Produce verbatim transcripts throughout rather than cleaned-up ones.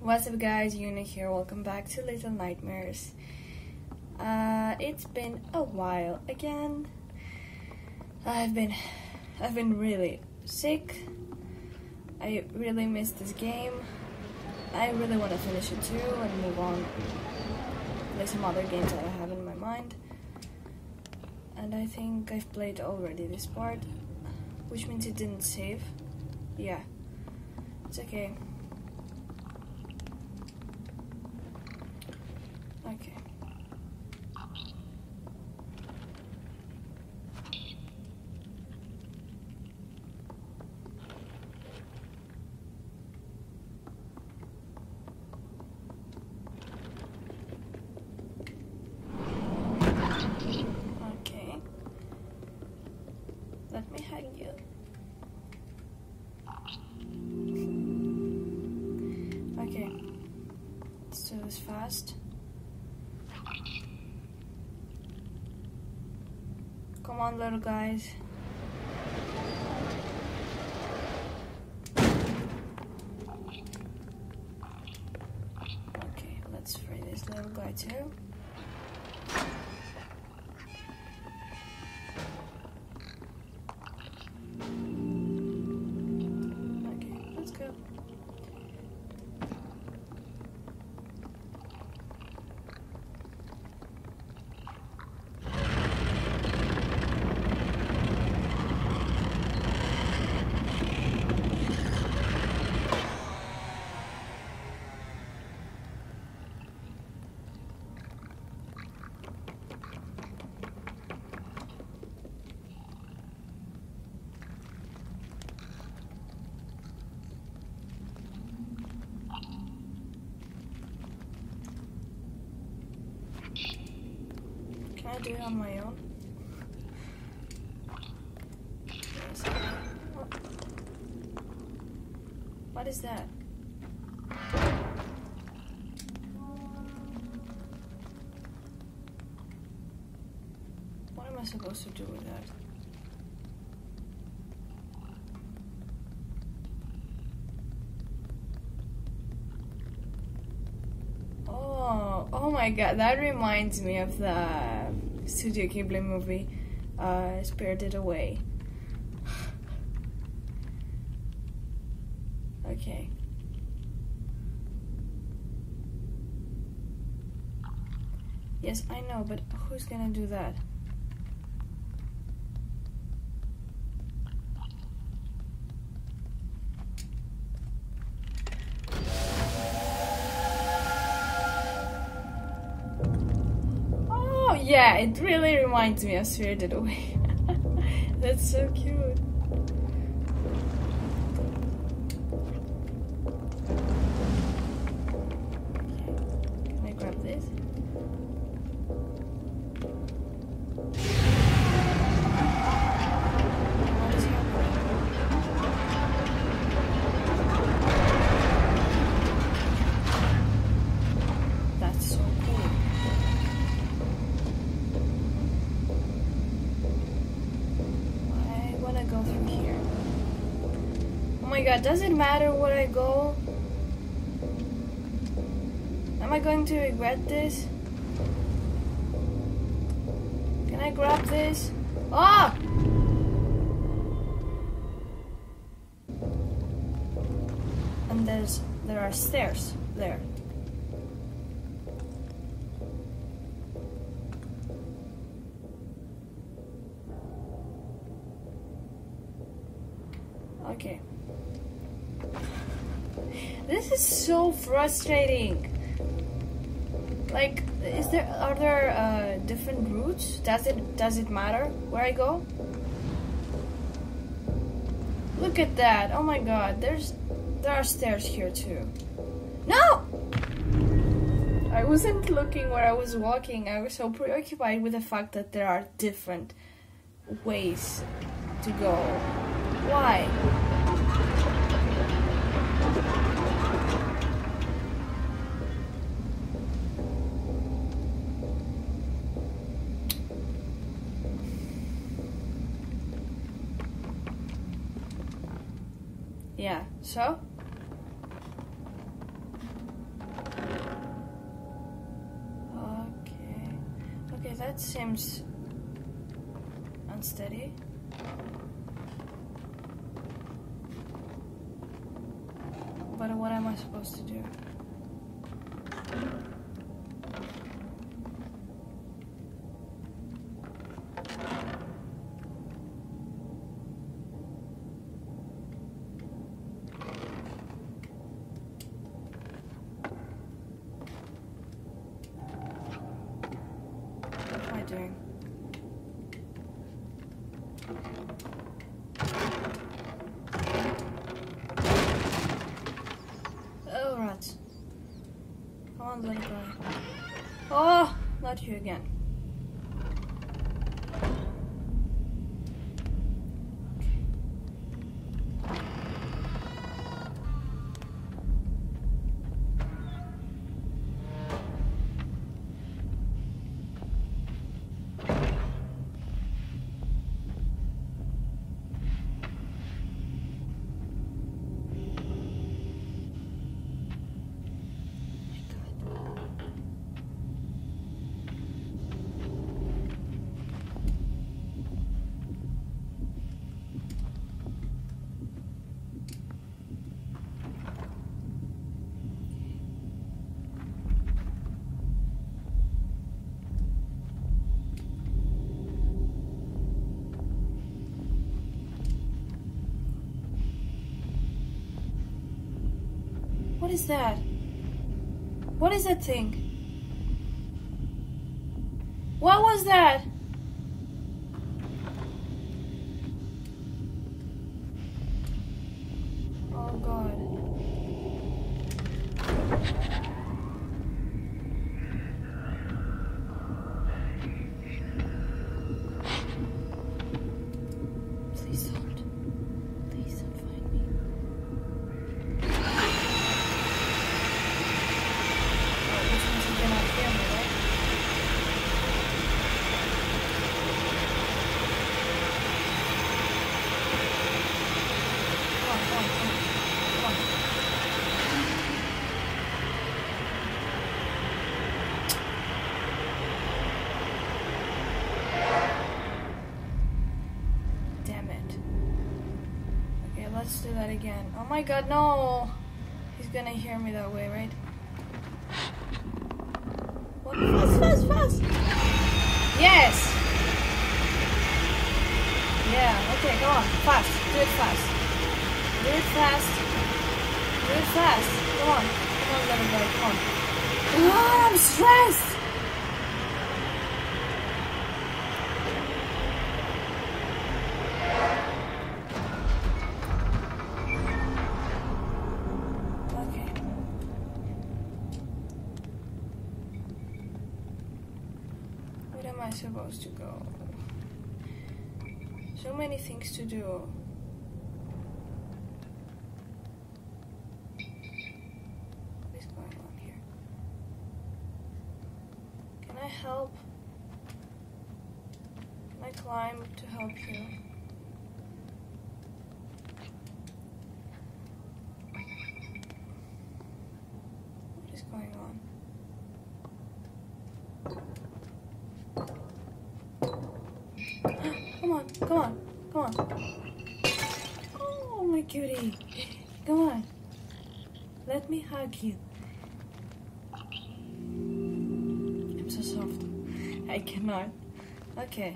What's up guys, Yuna here, welcome back to Little Nightmares. Uh, it's been a while again. I've been, I've been really sick. I really missed this game. I really want to finish it too and move on and play some other games that I have in my mind. And I think I've played already this part, which means it didn't save. Yeah, it's okay. Okay. Okay. Let me hug you. Okay. Let's do this fast. Come on, little guys. Okay, let's free this little guy too. Okay, let's go. Can I do it on my own? Yes. What? What is that? What am I supposed to do with that? Oh, oh my god, that reminds me of the Studio Ghibli movie, uh, Spirited Away. Okay. Yes, I know, but who's gonna do that? Yeah, it really reminds me of Spirited Away. That's so cute. Okay. Can I grab this? What is happening? That's so cool. Go through here. Oh my god, does it matter where I go? Am I going to regret this? Can I grab this? Ah! And there's there are stairs there. Okay. This is so frustrating. Like, is there are there uh, different routes? Does it does it matter where I go? Look at that! Oh my god, there's there are stairs here too. No! I wasn't looking where I was walking. I was so preoccupied with the fact that there are different ways to go. Why? Yeah, so? That seems unsteady. But what am I supposed to do? What am I doing? Oh, rats. Come on, little guy. Oh, not you again. What is that? What is that thing? What was that? Oh God. Please don't. Please don't find me. Oh, which means he cannot hear me, right? Come on, come on, come on. Come on. Damn it. Okay, let's do that again. Oh my God, no! He's gonna hear me that way, right? What? Fast, fast, fast! Yes! Yeah, okay, come on, fast. Do it fast. Do it fast. Do it fast. Come on. Come on, little boy, come on. Ah, I'm stressed! Okay. Where am I supposed to go? So many things to do. What is going on here? Can I help? Can I climb to help you? What is going on? Come on, come on, come on. Oh, my cutie. Come on. Let me hug you. I'm so soft. I cannot. Okay.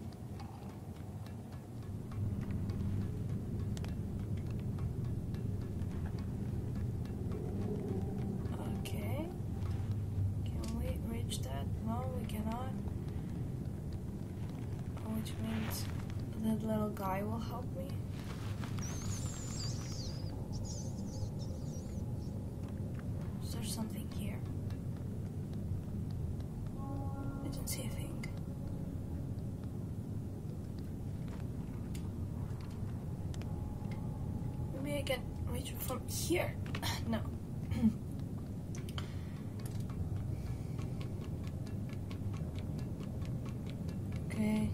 Okay. Can we reach that? No, we cannot. Which means that little guy will help me. Is there something here? I don't see a thing. Maybe I can reach it from here. No. Okay.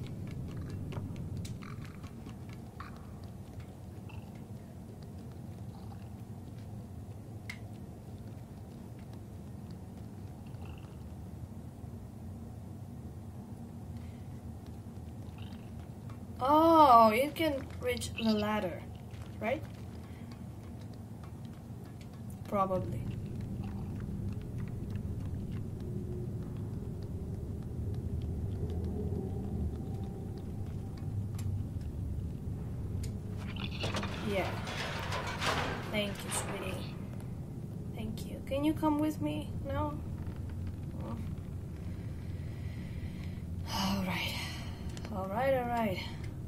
Oh, you can reach the ladder, right? Probably. Yeah. Thank you, sweetie. Thank you. Can you come with me? No? Oh. Alright. Alright, alright.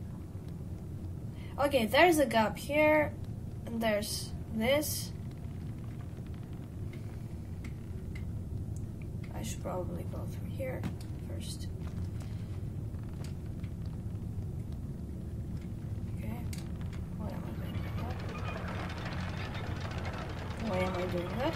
Okay, there's a gap here. And there's this. I should probably go through here first. Why am I doing that?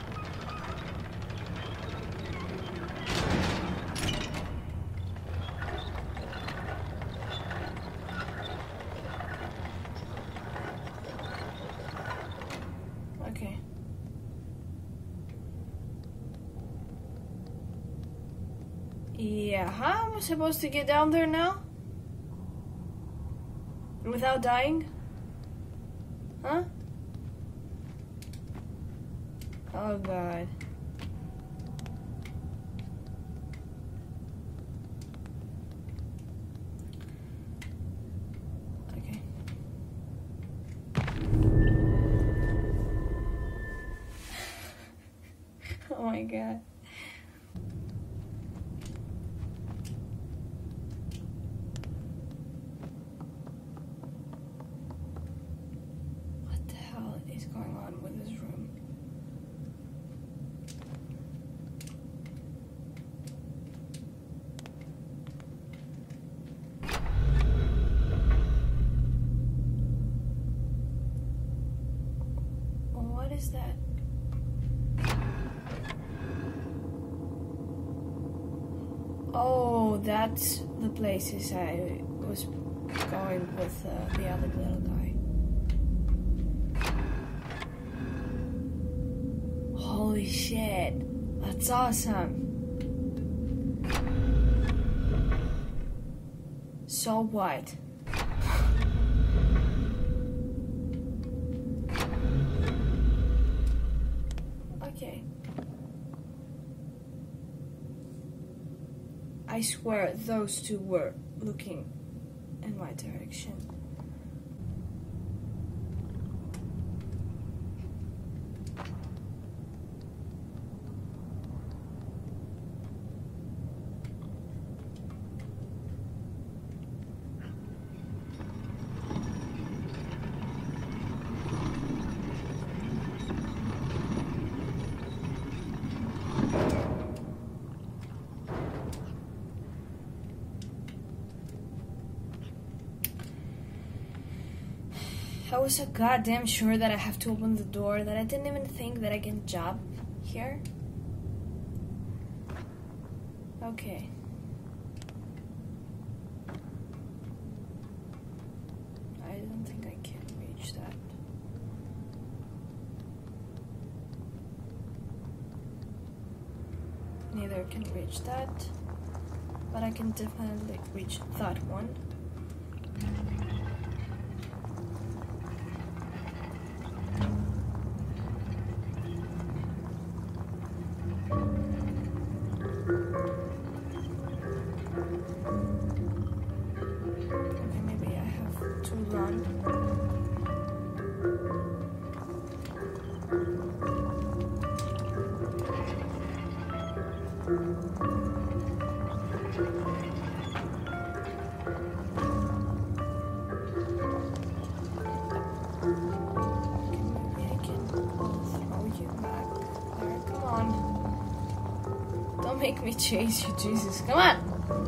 Okay. Yeah, how am I supposed to get down there now? Without dying? Huh? Oh god. Okay. Oh my god. What the hell is going on with this room? What is that? Oh, that's the places I was going with uh, the other little guy. Holy shit, that's awesome. So what? Okay. I swear those two were looking in my direction. I was so goddamn sure that I have to open the door that I didn't even think that I can jump here. Okay. I don't think I can reach that. Neither can reach that, but I can definitely reach that one. Make me chase you, Jesus. Come on!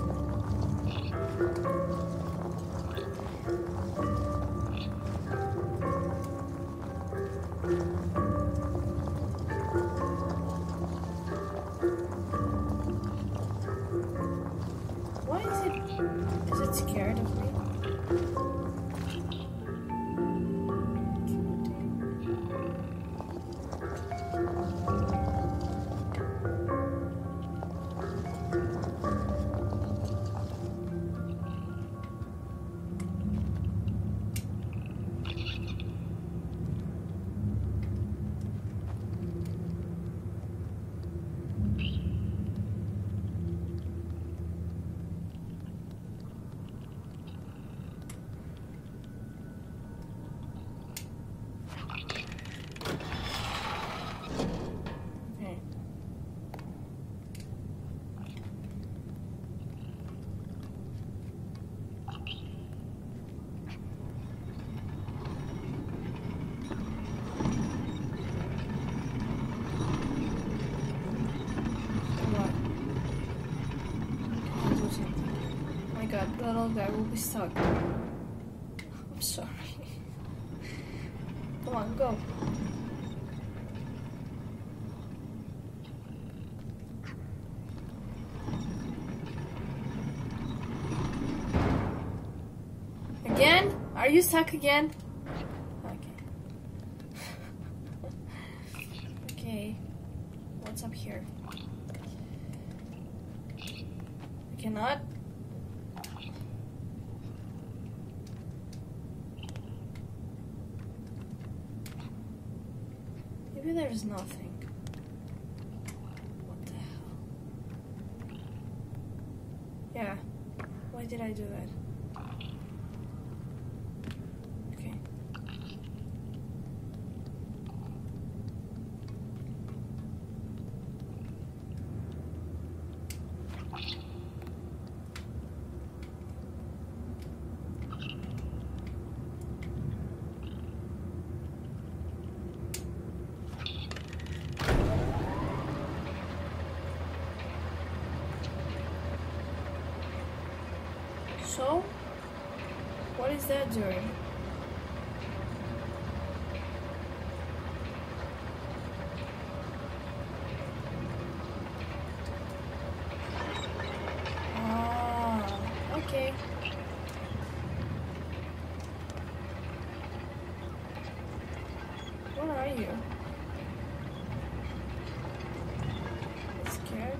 Why is it... Is it scared of me? little guy will be stuck. I'm sorry. Come on, go. Again? Are you stuck again? Okay. Okay. What's up here? I cannot. Maybe there's nothing. What the hell? Yeah. Why did I do that? Okay. So, what is that doing? Ah, okay. What are you? Scared?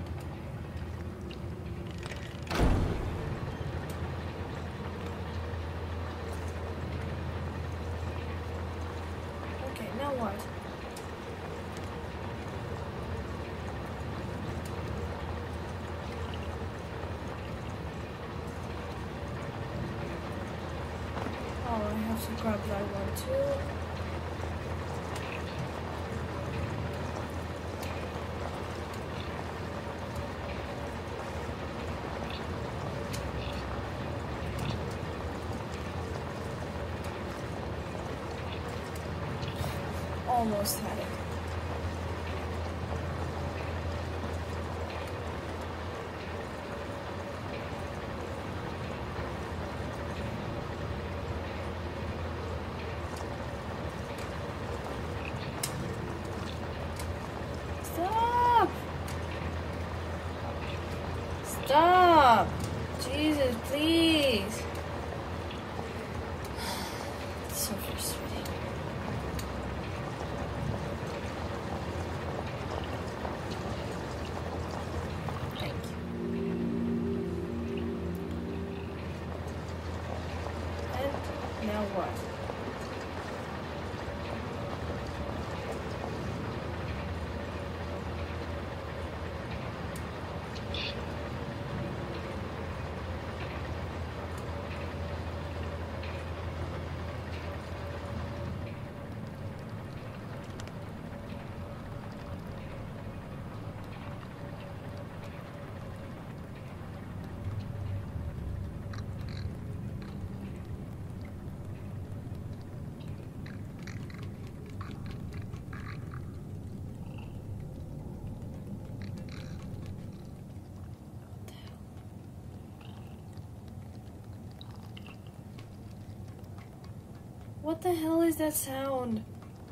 Now what? Oh, I have to grab that one too. Almost had it. Stop! Stop! Jesus, please! It's so frustrating. Now what? What the hell is that sound?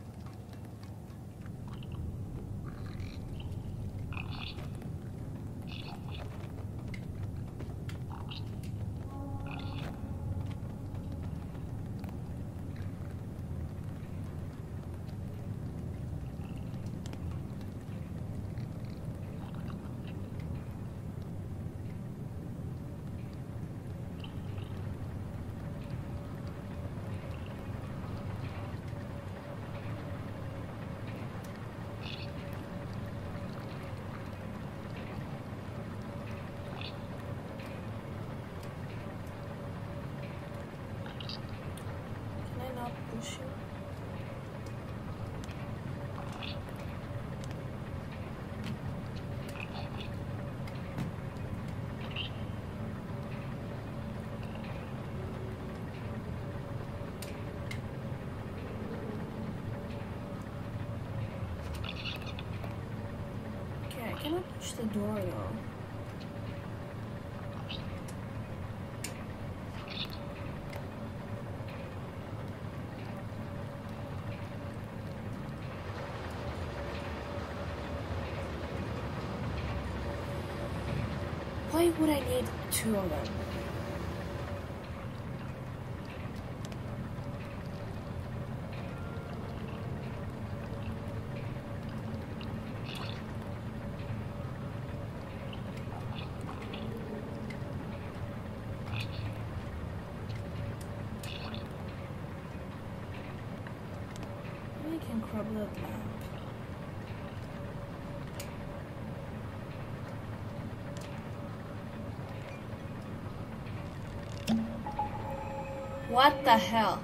Push you. Okay, I cannot push the door though. Why would I need two of them? Maybe I can grab that lamp. What the hell?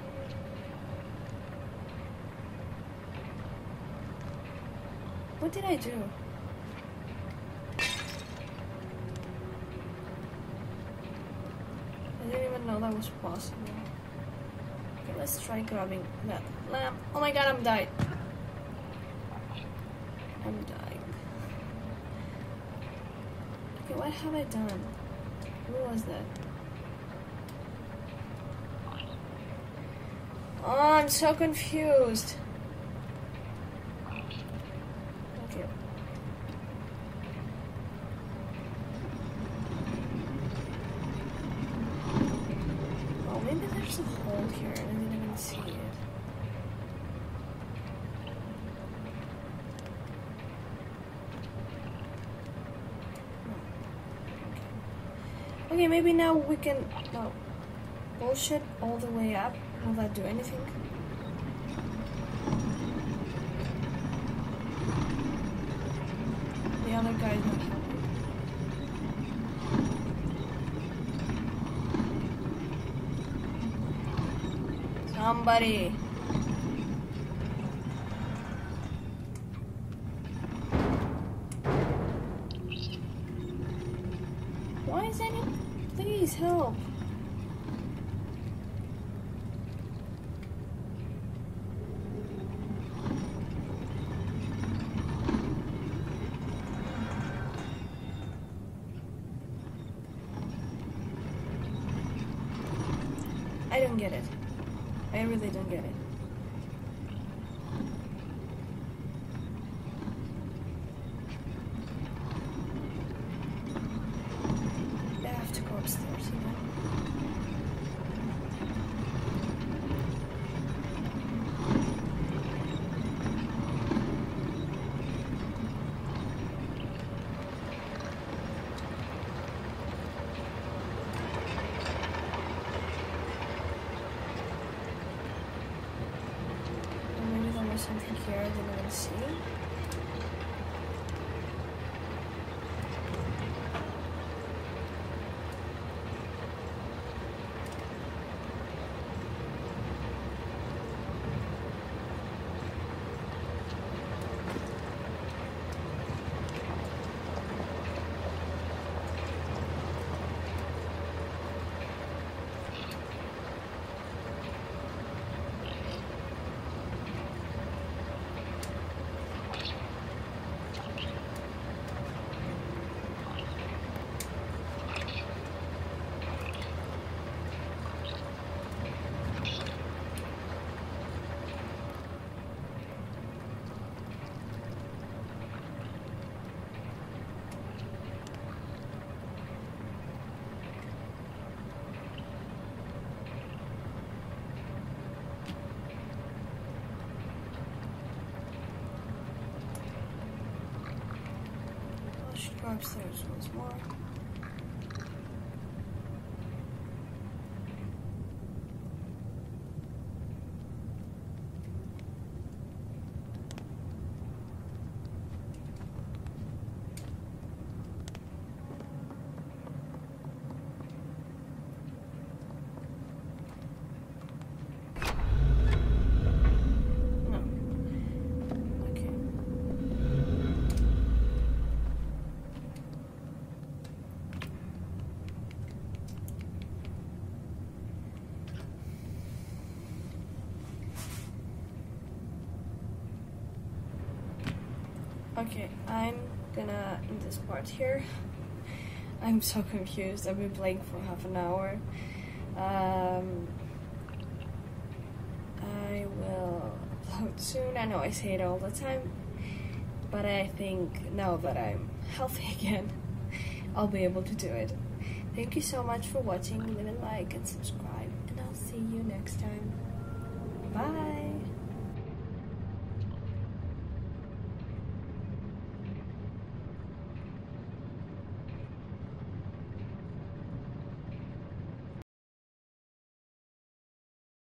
What did I do? I didn't even know that was possible. Okay, let's try grabbing that lamp. Oh my god, I'm dying. I'm dying. Okay, what have I done? Who was that? Oh, I'm so confused. Okay. Oh, maybe there's a hole here and I didn't even see it. Okay. Okay, maybe now we can... No. Bullshit all the way up. Will that do anything? The other guy's not helping. Somebody. Why is any... Please help. I don't get it. I really don't get it. I have to go upstairs again. Something here I didn't even see. Go upstairs once more. Okay, I'm gonna in this part here. I'm so confused. I've been playing for half an hour. Um, I will upload soon. I know I say it all the time, but I think now that I'm healthy again, I'll be able to do it. Thank you so much for watching. Leave a like and subscribe, and I'll see you next time. Bye!